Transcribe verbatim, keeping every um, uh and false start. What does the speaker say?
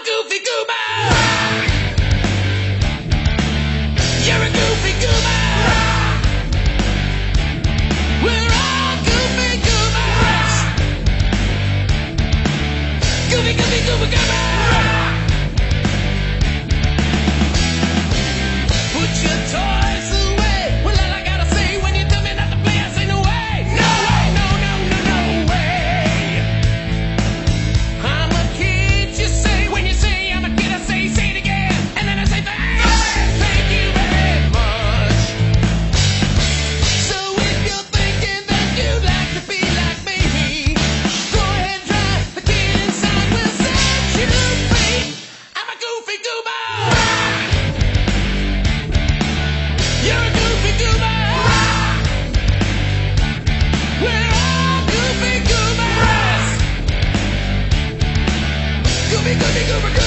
goofy goober. You're a goofy goober. We're all goofy goobers. Goofy, goofy, goober, goober. Put your toys away. Well, all I gotta say when you tell me not to play, I say no way. No way, no, no, no, no way. I'm a kid, you say. When you say I'm a kid, I say, say it again. And then I say thanks. Thank you very much. So if you're thinking that you'd like to be like me, go ahead, try. The kid inside will set you free. I'm a goofy goober. You're a goofy goober. We're all goofy goobers. Goofy, goofy, goober, goober.